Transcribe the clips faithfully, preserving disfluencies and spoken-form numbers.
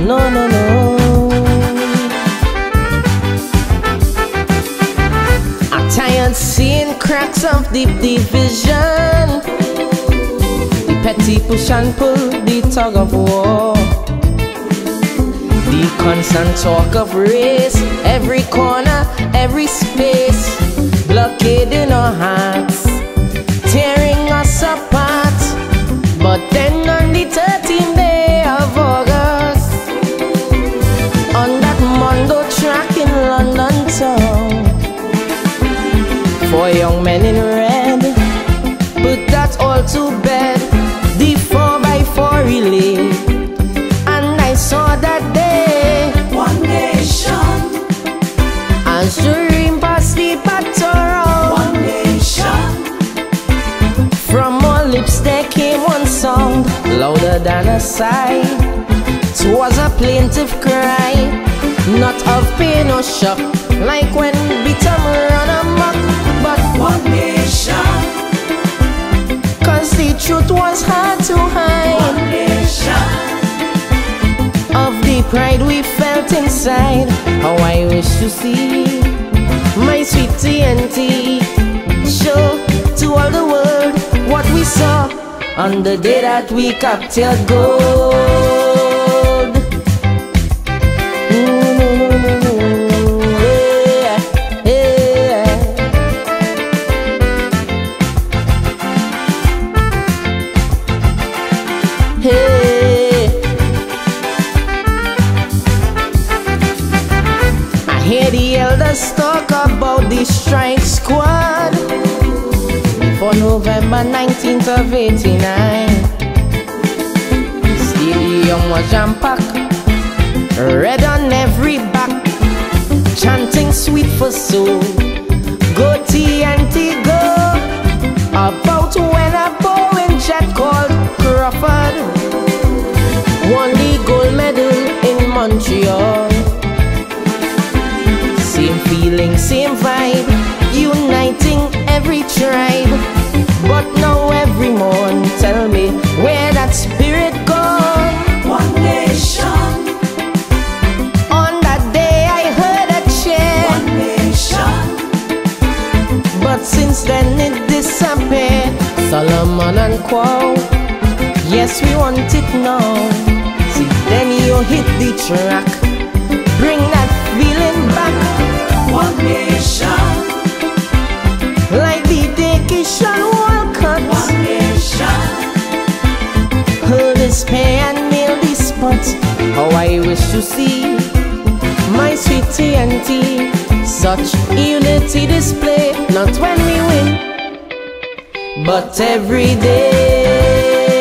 no, no, no. I'm tired seeing cracks of deep division, the petty push and pull, the tug of war, the constant talk of race, every corner, every space, blockading our hearts, tearing us apart. But then on the thirteenth day of August, on that Mondo track in London town, four young men in red put that all to bed, the four by four relay, and I saw that day one nation as Jereem passed the baton. One nation. From our lips there came one sound, louder than a sigh. 'Twas a plaintive cry, not of pain or shock, like when beaten run amok, but one nation. Cause the truth was hard to hide. One nation. Of the pride we felt inside. How I wish to see my sweet T N T show to all the world what we saw on the day that we captured gold. Ooh, yeah, yeah. Hey. I hear the elders talk about the strike squad for November nineteenth of eighty-nine. Stadium was jam-packed, red on every back, chanting sweet for soul, go T N T go. About when a Boeing jet called Crawford won the gold medal in Montreal. Same feeling, same vibe, uniting every tribe. But now every morn, tell me where that spirit gone. One nation. On that day I heard a cheer. One nation. But since then it disappeared. Solomon and Quow, yes we want it now. Cedenio hit the track, bring that feeling back. One nation. Like the vacation Walcott. One nation. Hold his pay and nail the spot. How I wish to see my sweet T N T. Such unity display, not when we win, but every day.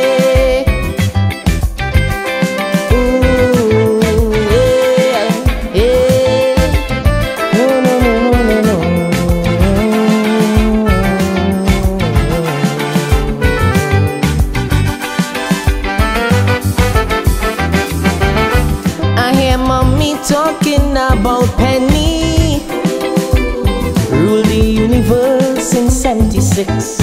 Talking about Penny ruled the universe in seventy-six.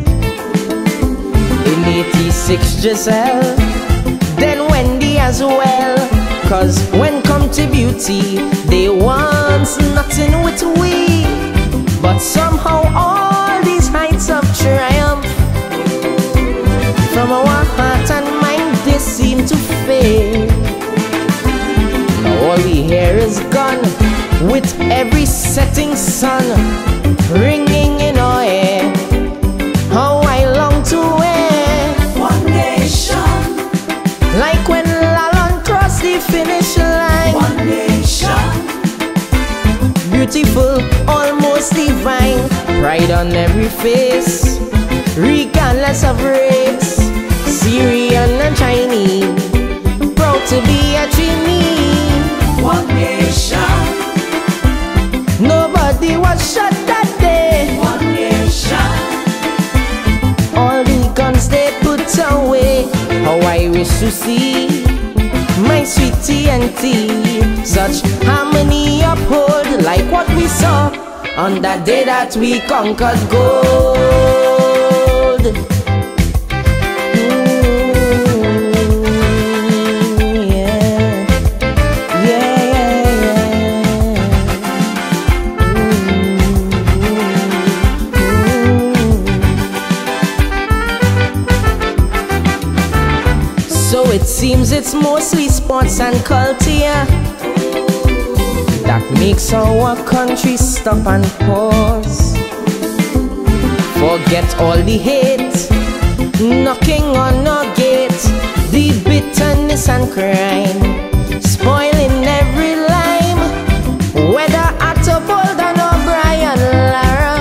In eighty-six Giselle, then Wendy as well. Cause when come to beauty, they want nothing with we. But somehow all these heights of triumph from our heart and mind, they seem to fade. All we hear is gone with every setting sun ringing in our ear. How I long to wear one nation, like when Lalonde crossed the finish line. One nation, beautiful, almost divine, pride on every face, regardless of race, Syrian and Chinese, proud to be a Trini. One nation, nobody was shot that day. One nation, all the guns they put away. How I wish to see my sweet T N T, such harmony uphold like what we saw on that day that we conquered gold. Ooh, yeah. It's mostly sports and culture that makes our country stop and pause. Forget all the hate, knocking on our gate, the bitterness and crime, spoiling every lime. Whether at a Bolden or Brian Lara,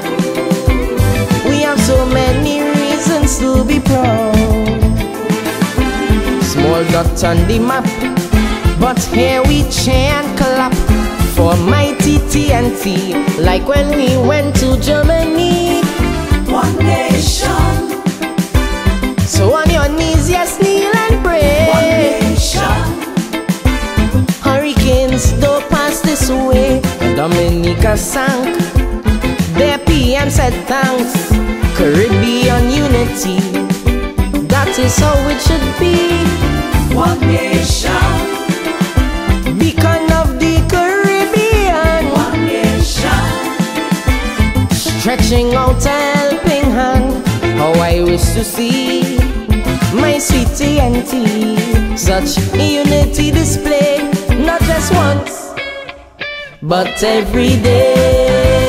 we have so many reasons to be proud. Small dot on the map, but here we chant clap for mighty T N T, like when we went to Germany. One nation. So on your knees, yes, kneel and pray. One nation. Hurricanes don't pass this way. Dominica sank, their P M said thanks. Caribbean unity, that is how it should be. One nation. Beacon of the Caribbean. One nation. Stretching out a helping hand. How I wish to see my sweet T N T. Such unity display, not just once, but every day.